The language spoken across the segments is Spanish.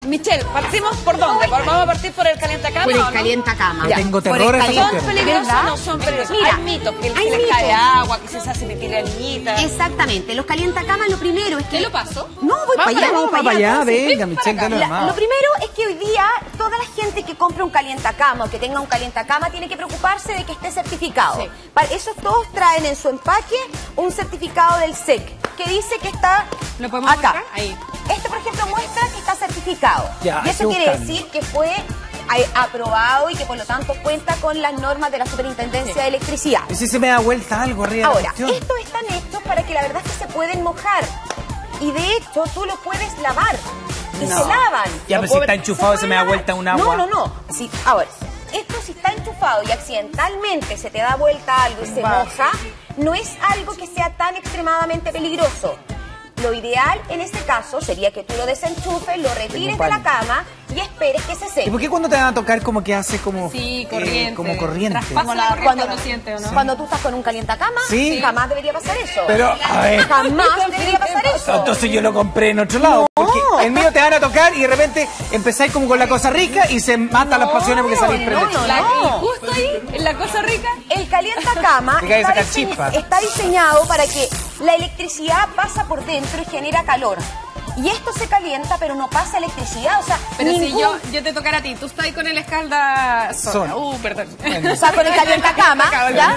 Michelle, ¿partimos por dónde? ¿Vamos a partir por el calientacama? Por el calientacama. Tengo terror a esa ¿Son peligrosos o no son peligrosos? Mira, hay mitos, que hay se les mitos. cae agua, que se hace pipí la niñita. Exactamente, los calientacamas lo primero es que... ¿Qué lo paso? No, voy para allá. Vamos para allá, entonces. venga, Michelle, dale más. Lo primero es que hoy día toda la gente que compra un calientacama o que tenga un calientacama tiene que preocuparse de que esté certificado. Sí. Para eso todos traen en su empaque un certificado del SEC que dice que está ¿Lo podemos acá. mostrar? Ahí. Este, por ejemplo, muestra que está certificado. Ya, y hay eso que quiere buscarlo. decir que fue aprobado y que por lo tanto cuenta con las normas de la Superintendencia de Electricidad. ¿Y si se me da vuelta algo arriba de la Ahora, cuestión? estos están hechos para que la verdad es que se pueden mojar. Y de hecho, tú lo puedes lavar. Y se lavan. Ya, pero si está enchufado se me da vuelta un agua. No. Sí, ahora, esto si está enchufado y accidentalmente se te da vuelta algo y se moja, no es algo que sea tan extremadamente peligroso. Lo ideal en este caso sería que tú lo desenchufes, lo retires de la cama y esperes que se ¿Y seque. por qué cuando te van a tocar como que hace como... Sí, corriente. como corriente? Traspasa la corriente, ¿lo siente o no? Cuando tú estás con un calientacama, Sí. jamás debería pasar eso. Pero, a ver... Jamás debería pasar eso. Entonces yo lo compré en otro lado. Porque el mío te van a tocar y de repente empezáis como con la cosa rica y se matan las pasiones porque salís prendidos. Y justo ahí, en la cosa rica. El calientacama Te cae está, esa chispa. está diseñado para que la electricidad pasa por dentro y genera calor. Y esto se calienta, pero no pasa electricidad. O sea, Pero si ningún... yo te tocara a ti, tú estás ahí con el escalda Zona. perdón. O sea, con el calientacama, ¿ya?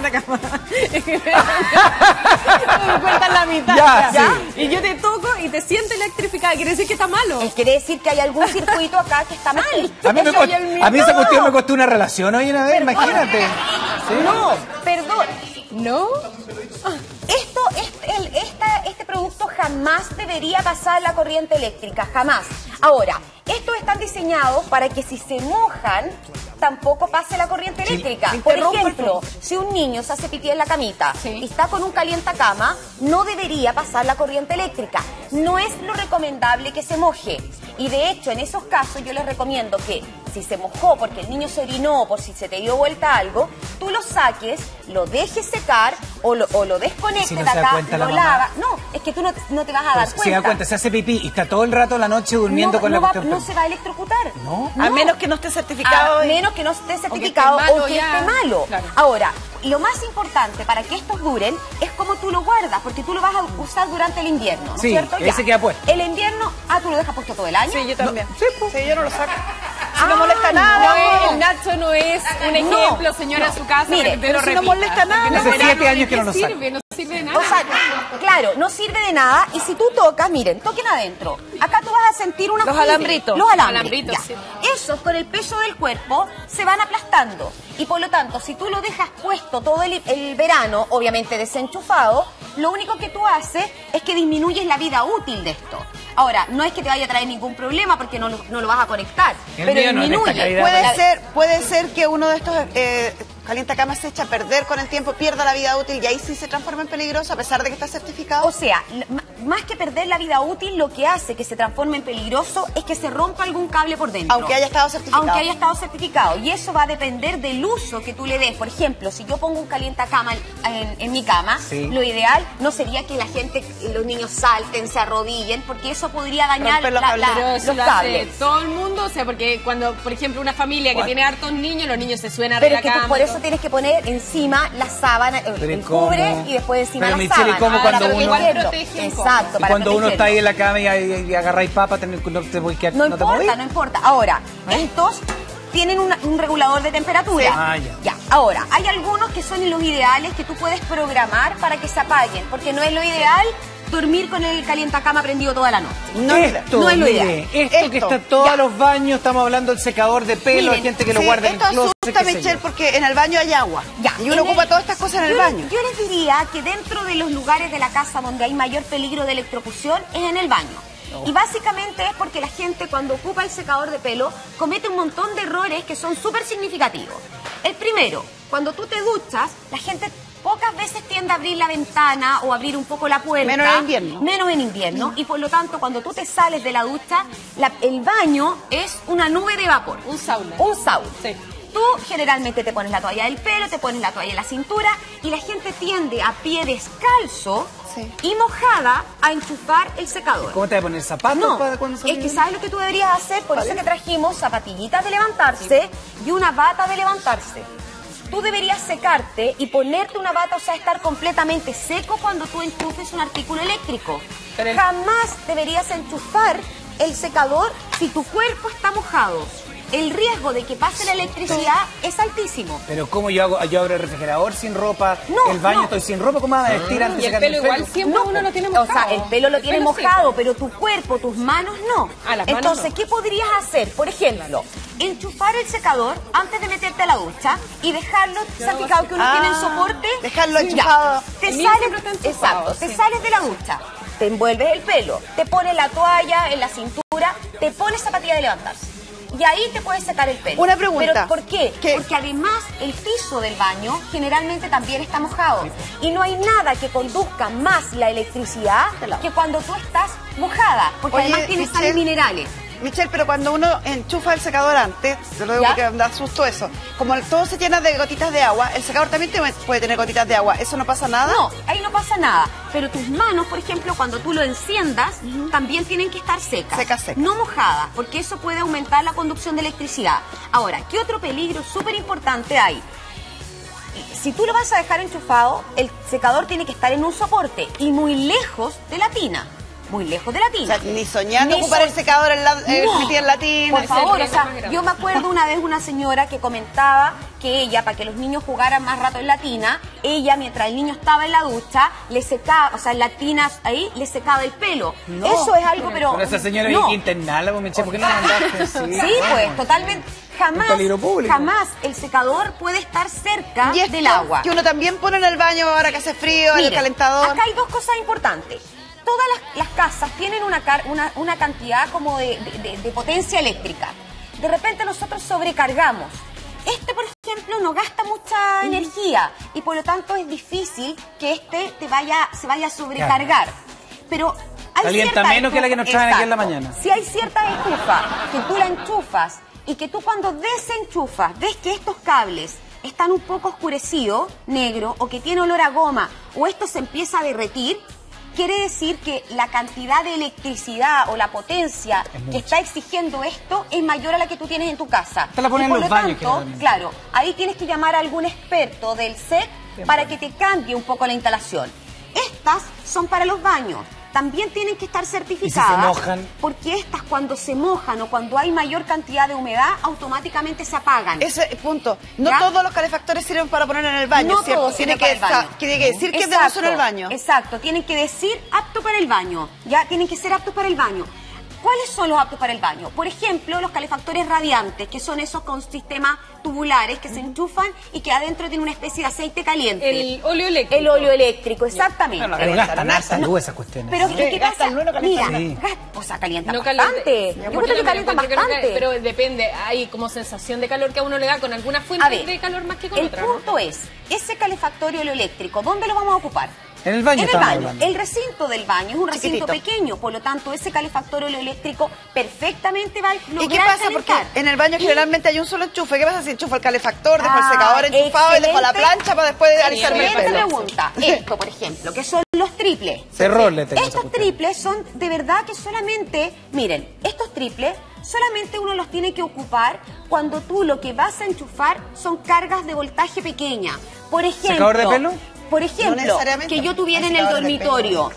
Me cuentan la mitad. Ya, Y yo te toco y te sientes electrificada. Quiere decir que está malo. Quiere decir que hay algún circuito acá que está mal. A mí, Yo y el mío. a mí esa cuestión me costó una relación hoy una vez, imagínate. ¿Sí? No, perdón. ¿No? Este producto jamás debería pasar la corriente eléctrica, jamás. Ahora, estos están diseñados para que si se mojan, tampoco pase la corriente eléctrica. Por ejemplo, si un niño se hace pipí en la camita y está con un calientacama, no debería pasar la corriente eléctrica. No es lo recomendable que se moje. Y de hecho, en esos casos yo les recomiendo que si se mojó porque el niño se orinó, por si se te dio vuelta algo, tú lo saques, lo dejes secar o lo desconectes Si no de se da acá, cuenta la lo mamá. lavas. No, es que tú no te vas a dar cuenta. Se da cuenta, se hace pipí y está todo el rato la noche durmiendo con la cuestión. No se va a electrocutar. ¿No? A menos que no esté certificado. A menos que no esté certificado o que esté malo. Claro. Ahora, lo más importante para que estos duren es cómo tú lo guardas, porque tú lo vas a usar durante el invierno, ¿no es Sí, cierto? ese queda puesto. El invierno, tú lo dejas puesto todo el año. Sí, yo también. Sí, pues. Sí, yo no lo saco. Si no molesta nada. No, el Nacho no es un ejemplo, señora, a su casa. Mire, que te pero lo si no repita. molesta nada. Porque Hace verano, 7 años que ¿de no lo qué saco. sirve? No sirve de nada. O sea, claro, no sirve de nada. Y si tú tocas, miren, toquen adentro. Acá tú vas a sentir unos Los fibres, alambritos. Los alambritos, Alambritos, ya. Esos, con el peso del cuerpo, se van aplastando. Y por lo tanto, si tú lo dejas puesto todo el verano, obviamente desenchufado, lo único que tú haces es que disminuyes la vida útil de esto. Ahora, no es que te vaya a traer ningún problema porque no lo vas a conectar. El pero mío no es de esta disminuye. calidad. Puede ser que uno de estos calientacamas se echa a perder con el tiempo, pierda la vida útil y ahí sí se transforma en peligroso a pesar de que está certificado. O sea, más que perder la vida útil, lo que hace que se transforme en peligroso es que se rompa algún cable por dentro. Aunque haya estado certificado. Aunque haya estado certificado. Y eso va a depender del uso que tú le des. Por ejemplo, si yo pongo un calientacama en mi cama, Sí. lo ideal no sería que la gente, los niños salten, se arrodillen, porque eso podría dañar Romper los cables. Pero los eso lo hace cables. todo el mundo, o sea, porque cuando, por ejemplo, una familia que tiene hartos niños, los niños se suenan Pero de es la que tú cama. por y eso todo. tienes que poner encima la sábana, el ¿cómo? cubre y después encima Pero, la Michelle, ¿y sábana. cómo cuando Para uno- protegerlo. protege un poco. Exacto, Y para cuando uno está protegerlo. ahí en la cama y agarráis papa, no te voy a quedar, No te importa, movís. no importa. Ahora, estos tienen un regulador de temperatura. Sí. Ah, ya. Ahora, hay algunos que son los ideales que tú puedes programar para que se apaguen, porque no es lo ideal dormir con el calientacama prendido toda la noche. Esto, no es lo mire, ideal. esto que está todos los baños, estamos hablando del secador de pelo, Miren, hay gente que lo Sí, guarda en el esto closet, asusta, qué sé Michelle, yo. porque en el baño hay agua. Ya, Y uno ocupa todas estas cosas en el baño. Yo les diría que dentro de los lugares de la casa donde hay mayor peligro de electrocución es en el baño. Y básicamente es porque la gente cuando ocupa el secador de pelo comete un montón de errores que son súper significativos. El primero, cuando tú te duchas, la gente pocas veces tiende a abrir la ventana o abrir un poco la puerta. Menos en invierno. Menos en invierno. Y por lo tanto, cuando tú te sales de la ducha, el baño es una nube de vapor. Un sauna. Un sauna. Sí. Tú generalmente te pones la toalla del pelo, te pones la toalla en la cintura y la gente tiende a pie descalzo y mojada a enchufar el secador. ¿Cómo te vas a poner zapatos? No, para cuando es que ¿sabes lo que tú deberías hacer? Por eso que trajimos zapatillitas de levantarse y una bata de levantarse. Tú deberías secarte y ponerte una bata, o sea, estar completamente seco cuando tú enchufes un artículo eléctrico. Jamás deberías enchufar el secador si tu cuerpo está mojado. El riesgo de que pase la electricidad es altísimo. Pero ¿cómo yo abro el refrigerador sin ropa? No, el baño no. estoy sin ropa, ¿cómo me voy a vestir antes Y de el sacarme pelo igual siempre uno lo tiene mojado. O sea, el pelo lo tiene mojado, sí. pero tu cuerpo, tus manos no. Ah, las manos Entonces, no. ¿qué podrías hacer? Por ejemplo, enchufar el secador antes de meterte a la ducha y dejarlo, ¿se ha fijado que uno tiene el soporte? Dejarlo Ya. enchufado. Te El mío siempre está sales, enchufado, exacto, te sí. sales de la ducha, te envuelves el pelo, te pones la toalla en la cintura, te pones zapatilla de levantarse. Y ahí te puedes secar el pelo. Una pregunta. ¿Pero por qué? ¿Qué? Porque además el piso del baño generalmente también está mojado. Y no hay nada que conduzca más la electricidad que cuando tú estás mojada. Porque Oye, además tienes Michelle, sales minerales. Michelle, pero cuando uno enchufa el secador antes, te lo digo ¿Ya? porque me da susto eso, como todo se llena de gotitas de agua, el secador también puede tener gotitas de agua, ¿eso no pasa nada? No, ahí no pasa nada. Pero tus manos, por ejemplo, cuando tú lo enciendas, también tienen que estar secas. Secas. No mojadas, porque eso puede aumentar la conducción de electricidad. Ahora, ¿qué otro peligro súper importante hay? Si tú lo vas a dejar enchufado, el secador tiene que estar en un soporte y muy lejos de la tina. Muy lejos de la O tina. sea, ni soñando Ni ocupar el secador en la, No. metida en la tina. Por favor, o riesgo sea, más grande. yo me acuerdo una vez una señora que comentaba que ella, para que los niños jugaran más rato en la tina, ella, mientras el niño estaba en la ducha, le secaba, o sea, en la tina ahí, le secaba el pelo. No. Eso es algo, pero... Pero esa señora no. hay que internarla, pues, Michelle, ¿por qué no la mandaste así? Sí, pues, totalmente. Jamás, Un peligro público. jamás el secador puede estar cerca Y esto, del agua. que uno también pone en el baño ahora que hace frío, en el Miren, calentador. acá hay dos cosas importantes. Todas las casas tienen una cantidad como de potencia eléctrica. De repente nosotros sobrecargamos. Este, por ejemplo, no gasta mucha energía y por lo tanto es difícil que se vaya a sobrecargar. Pero hay Calienta ciertas menos que la que nos traen aquí en la Exacto. mañana. Si hay ciertas estufas que tú la enchufas y que tú cuando desenchufas ves que estos cables están un poco oscurecidos, negro, o que tiene olor a goma, o esto se empieza a derretir, quiere decir que la cantidad de electricidad o la potencia que está exigiendo esto es mayor a la que tú tienes en tu casa. Te la ponen Y por en los lo baños, tanto, generalmente. claro, ahí tienes que llamar a algún experto del SEC para que te cambie un poco la instalación. Estas son para los baños. También tienen que estar certificadas. ¿Y si se mojan? Porque estas, cuando se mojan o cuando hay mayor cantidad de humedad, automáticamente se apagan. Ese punto. No ¿Ya? todos los calefactores sirven para poner en el baño, No ¿cierto? todos Tiene sirven que, para el baño. tiene que decir que es de uso en el baño. Exacto, tienen que decir apto para el baño. Ya, tienen que ser aptos para el baño. ¿Cuáles son los aptos para el baño? Por ejemplo, los calefactores radiantes, que son esos con sistemas tubulares que se enchufan y que adentro tiene una especie de aceite caliente. El óleo eléctrico. El óleo eléctrico, exactamente. Pero gastan harta luz esas cuestiones. Pero ¿qué pasa? gastan luz, no calientan Mira, nada. o sea, calientan No bastante. caliente. Yo creo que calientan Yo creo que- bastante. pero depende, hay como sensación de calor que a uno le da con alguna A fuente ver, de calor más que con el otra, ¿no? punto es, ese calefactor eléctrico, ¿dónde lo vamos a ocupar? En el baño En el estamos baño. hablando. El recinto del baño es un recinto Chiquitito. pequeño, por lo tanto, ese calefactor eléctrico perfectamente va a lograr ¿Y qué pasa? Porque calentar. en el baño Y- generalmente hay un solo enchufe. ¿Qué pasa si enchufa el calefactor, dejo el Ah, secador enchufado y dejo la excelente. plancha para después alisarme el Excelente pelo? pregunta. Esto, por ejemplo, que son los triples. Terror le tengo a esa Estos cuestión. triples son de verdad que solamente, miren, estos triples solamente uno los tiene que ocupar cuando tú lo que vas a enchufar son cargas de voltaje pequeña. Por ejemplo, ¿Secador de pelo? Por No ejemplo, necesariamente. que yo tuviera Hay en el secadores de pelo, dormitorio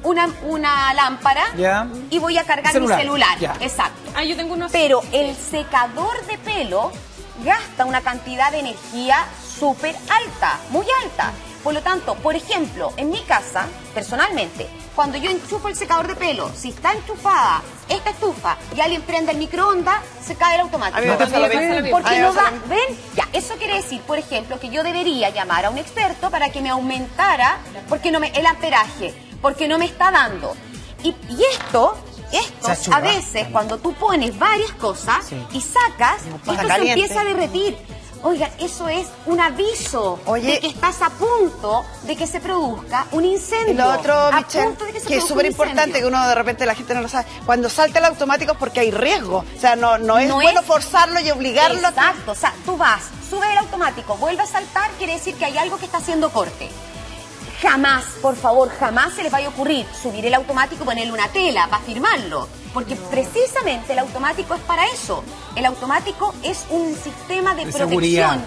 una lámpara Ya. y voy a cargar mi celular. Ya. Exacto. Ah, yo tengo unos... Pero el secador de pelo gasta una cantidad de energía súper alta, muy alta. Por lo tanto, por ejemplo, en mi casa, personalmente, cuando yo enchufo el secador de pelo, si está enchufada esta estufa y alguien prende el microondas, se cae el automático. A mí me pasa lo mismo. Porque A mí me no pasa va, lo mismo. ¿ven? Ya, eso quiere decir, por ejemplo, que yo debería llamar a un experto para que me aumentara el amperaje, porque no me está dando. Y esto Se achurra. a veces, cuando tú pones varias cosas Sí. y sacas, Pasa esto se caliente. empieza a derretir. Oigan, eso es un aviso de que estás a punto de que se produzca un incendio. Y lo otro, a Michelle, punto de que se que es produzca súper un importante, incendio. que uno de repente la gente no lo sabe. Cuando salta el automático es porque hay riesgo. O sea, no es bueno forzarlo y obligarlo. Exacto, o sea, tú vas, subes el automático, vuelves a saltar, quiere decir que hay algo que está haciendo corte. Jamás, por favor, jamás se les vaya a ocurrir subir el automático y ponerle una tela para firmarlo. Porque precisamente el automático es para eso. El automático es un sistema de protección,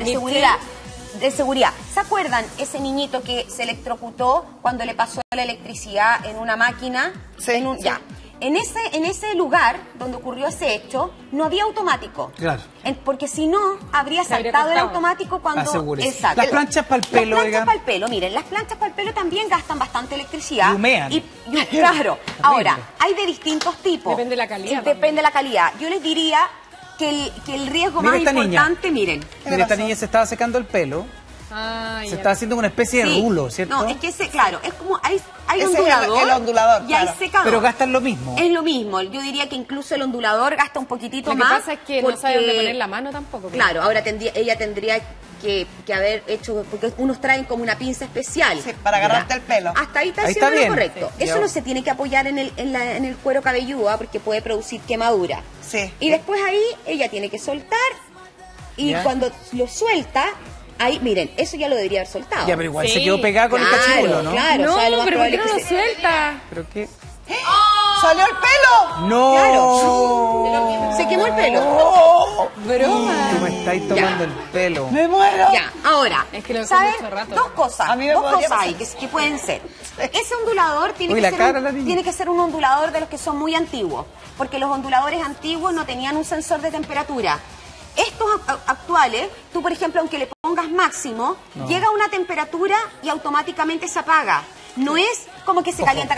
de seguridad. ¿Se acuerdan ese niñito que se electrocutó cuando le pasó la electricidad en una máquina? Sí. Ya. En ese lugar donde ocurrió ese hecho, no había automático. Claro. Porque si no, habría saltado el automático cuando... Asegúrese. Exacto. Las planchas para el pelo, Las planchas para el pelo, miren, las planchas para el pelo también gastan bastante electricidad. Y humean. Claro. Ahora, hay de distintos tipos. Depende de la calidad. Depende de la calidad. Yo les diría que el riesgo más importante, miren. Mira, esta niña se estaba secando el pelo. Se está haciendo una especie de rulo, ¿cierto? No, es que claro, es como hay ondulador, el ondulador, y hay secador. Pero gastan lo mismo. Es lo mismo. Yo diría que incluso el ondulador gasta un poquitito más. Lo que pasa es que no sabe dónde poner la mano tampoco. Claro, ahora ella tendría que haber hecho, porque unos traen como una pinza especial. Sí, para agarrarte el pelo. Hasta ahí está haciendo lo correcto. Sí, eso no se tiene que apoyar en el cuero cabelludo porque puede producir quemadura. Sí. Y después ahí ella tiene que soltar y cuando lo suelta... Ahí, miren, eso ya lo debería haber soltado. Ya, pero igual se quedó pegada con el cachirulo, ¿no? Claro, no, o sea, lo más pero ¿por qué no probable lo suelta? ¿Pero qué? ¡Salió el pelo! ¡No! Claro. Se quemó el pelo. Broma. ¿Cómo estáis tomando el pelo? ¡Me muero! Ya, ahora, Es que lo dejó ¿saben? mucho rato. Dos cosas. A mí me dos podría cosas hay pasar. que pueden ser. Ese ondulador tiene, Uy, que la cara de la ser niña. tiene que ser un ondulador de los que son muy antiguos. Porque los onduladores antiguos no tenían un sensor de temperatura. Estos actuales, tú por ejemplo, aunque le pongas máximo, llega a una temperatura y automáticamente se apaga. No es como que se calienta.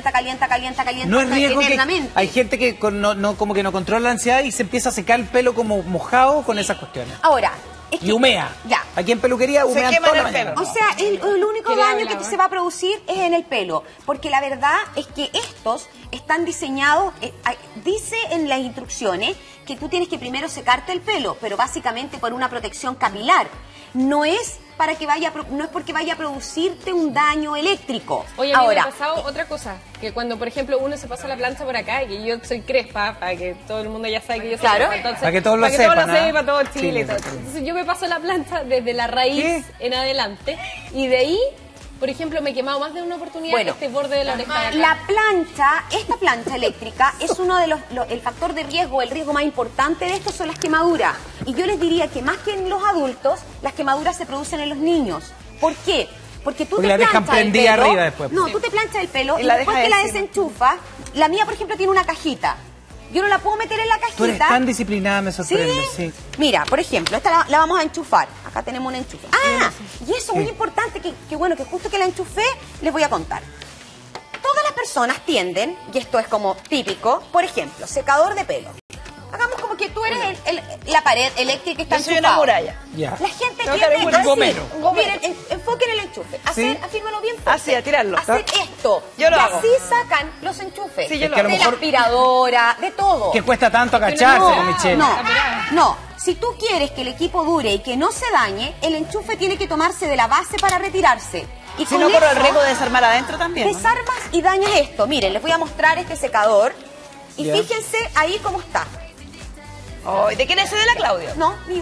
No es riesgo que eternamente. hay gente que como que no controla la ansiedad y se empieza a secar el pelo como mojado con esas cuestiones. Ahora, es que, Y humea. Ya. Aquí en peluquería humean quema toda el la mañana. pelo. O sea, el único Quería daño hablar, que se va a producir es en el pelo, porque la verdad es que estos están diseñados, dice en las instrucciones que tú tienes que primero secarte el pelo, pero básicamente por una protección capilar. No es porque vaya a producirte un daño eléctrico. Oye, a mí ahora, me ha pasado otra cosa, que cuando, por ejemplo, uno se pasa la plancha por acá, y que yo soy crespa, para que todo el mundo ya sabe que yo soy Claro. crespa, entonces, Para que todos lo para que todos sepan, lo sepa, todo Chile. Chile, y todo. exactamente. Entonces yo me paso la plancha desde la raíz en adelante, y de ahí, por ejemplo, me he quemado más de una oportunidad este borde de la oreja de acá. la esta plancha eléctrica es uno de el factor de riesgo, el riesgo más importante de esto son las quemaduras. Y yo les diría que más que en los adultos, las quemaduras se producen en los niños. ¿Por qué? Porque tú te la dejan planchas el prendida pelo. arriba después. No, tú te planchas el pelo y la después dejas que la encima. desenchufas, la mía, por ejemplo, tiene una cajita. Yo no la puedo meter en la cajita. Tú eres tan disciplinada, me sorprende. ¿Sí? Mira, por ejemplo, esta la vamos a enchufar. Acá tenemos un enchufe. Ah, y eso muy importante, que bueno, que justo que la enchufé, les voy a contar. Todas las personas tienden, y esto es como típico, por ejemplo, secador de pelo. Hagamos como que tú eres la pared eléctrica que está Yo soy enchufada. una muralla. Ya. La gente Tengo que tiende haber a un gomero. decir, Un gomero. miren, enfoquen el enchufe, afírmalo bien fuerte. Así, a tirarlo. Hacer esto. Yo lo y hago. así sacan los enchufes. Sí, yo lo de hago. la aspiradora, de todo. Que cuesta tanto agacharse, Michelle. No. Si tú quieres que el equipo dure y que no se dañe, el enchufe tiene que tomarse de la base para retirarse. Y Si con no, corro el eso, riesgo de desarmar adentro también. ¿no? desarmas y dañas esto. Miren, les voy a mostrar este secador. Y Ya. fíjense ahí cómo está. Oh, ¿de quién es ese de la Claudio? No, mío.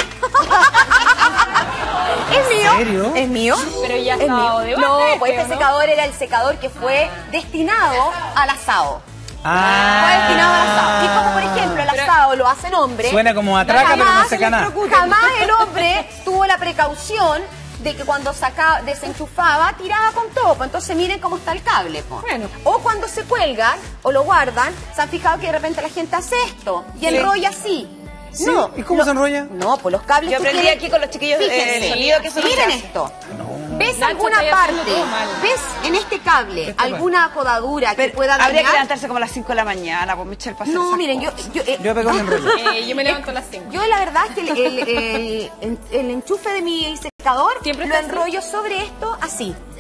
¿Es mío? ¿En serio? ¿Es mío? Pero ya Es estaba mío. de No, base, pues este ¿o no? secador era el secador que fue destinado al asado. Fue Ah. destinado al asado. Y como por ejemplo el asado lo hacen hombres. Suena como atraca, pero no seca nada. Jamás el hombre tuvo la precaución de que cuando desenchufaba, tiraba con todo. Pues entonces miren cómo está el cable. Po. Bueno. O cuando se cuelgan o lo guardan, se han fijado que de repente la gente hace esto y enrolla así. ¿Sí? ¿Y cómo se enrolla? No, pues los cables. Yo tú aprendí tienes- aquí con los chiquillos Fíjense, el sonido que se miren hace. esto. ¿Ves Nacho, alguna estoy haciendo parte? todo mal. ¿Ves en este cable alguna codadura que Pero pueda habría que dañar? levantarse como a las 5 de la mañana, pues Michelle, para hacer No, esas miren, cosas. Yo pego un enrollo. Yo me levanto a las 5. Yo la verdad es que el enchufe de mi secador Siempre lo está así. enrollo sobre esto así.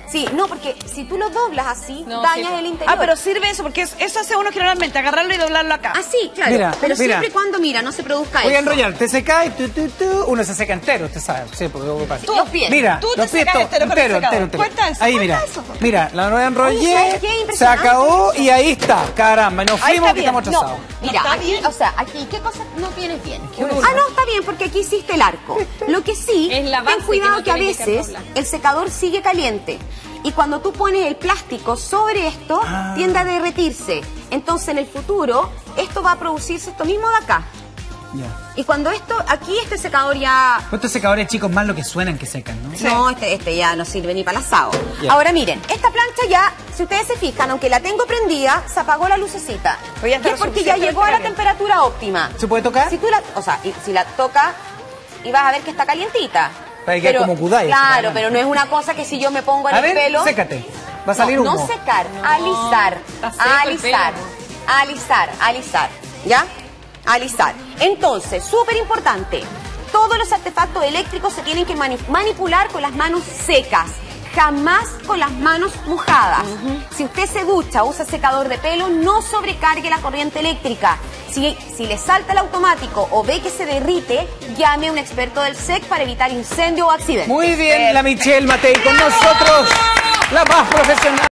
Sí, no, porque si tú lo doblas así, dañas el interior. Ah, pero sirve eso, porque eso hace uno generalmente, agarrarlo y doblarlo acá. Ah, sí, claro. Mira, pero mira. siempre y cuando, mira, no se produzca eso. Voy a enrollar, te secáis, uno se seca entero, usted sabe. Sí, porque luego pasa. Los pies. Mira, Tú te los pies secas entero con el secador. Cuenta eso, Ahí, cuenta mira. eso. Mira, la nueva Oye, enrollé, ¿sabes qué? se Impresionante. acabó y ahí está. Caramba, nos Ahí fuimos está que bien. estamos atrasados. Mira, está aquí, bien. o sea, aquí, ¿qué cosa no tienes bien? bueno. Ah, no, está bien, porque aquí hiciste el arco. Lo que sí, Es la base ten cuidado que que, no a tiene que veces doblar. el secador sigue caliente. Y cuando tú pones el plástico sobre esto, tiende a derretirse. Entonces, en el futuro, esto va a producirse esto mismo de acá. Ya. Y cuando aquí este secador ya... Estos secadores, chicos, más lo que suenan que secan, ¿no? No, este ya no sirve ni para el asado. Ya. Ahora miren, esta plancha ya, si ustedes se fijan, aunque la tengo prendida, se apagó la lucecita. Pues ya está Y es porque ya suficientemente llegó a la caliente. temperatura óptima. ¿Se puede tocar? Si tú si la tocas y vas a ver que está calientita. Para que como kudai, claro, así, pero no es una cosa que si yo me pongo en A el ver, pelo... sécate. Va a salir humo. No secar, alisar. está seco el Alisar. pelo. Alisar. ¿Ya? Alisar. Entonces, súper importante. Todos los artefactos eléctricos se tienen que manipular con las manos secas. Jamás con las manos mojadas. Si usted se ducha o usa secador de pelo, no sobrecargue la corriente eléctrica. Si le salta el automático o ve que se derrite, llame a un experto del SEC para evitar incendio o accidente. Muy bien, la Michelle Matei con nosotros, la más profesional.